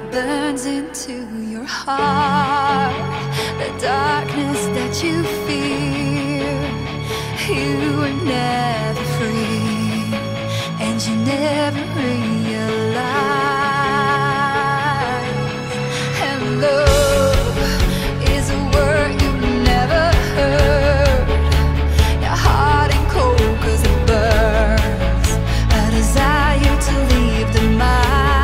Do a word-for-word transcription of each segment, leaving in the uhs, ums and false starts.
burns into your heart, the darkness that you fear. You were never free, and you never realized. And love is a word you never heard. You're hard and cold 'cause it burns, a desire to leave the mind.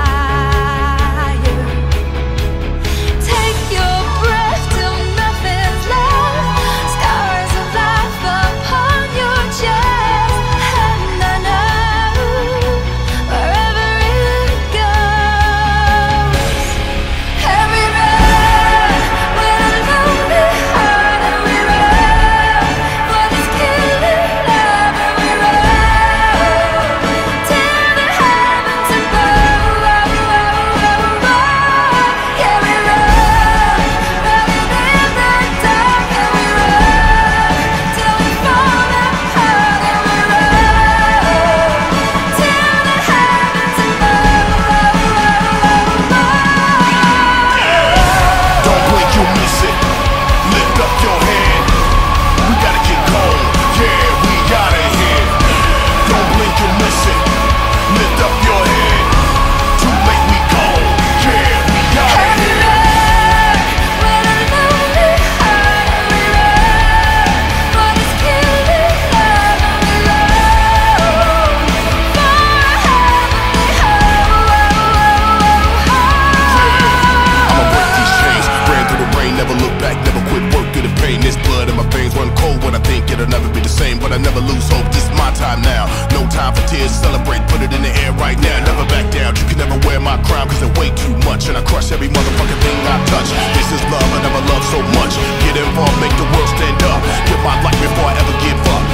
It'll never be the same, but I never lose hope. This is my time now. No time for tears, celebrate, put it in the air right now. Never back down, you can never wear my crown, 'cause I weigh too much, and I crush every motherfucking thing I touch. This is love, I never loved so much. Get involved, make the world stand up. Give my life before I ever give up.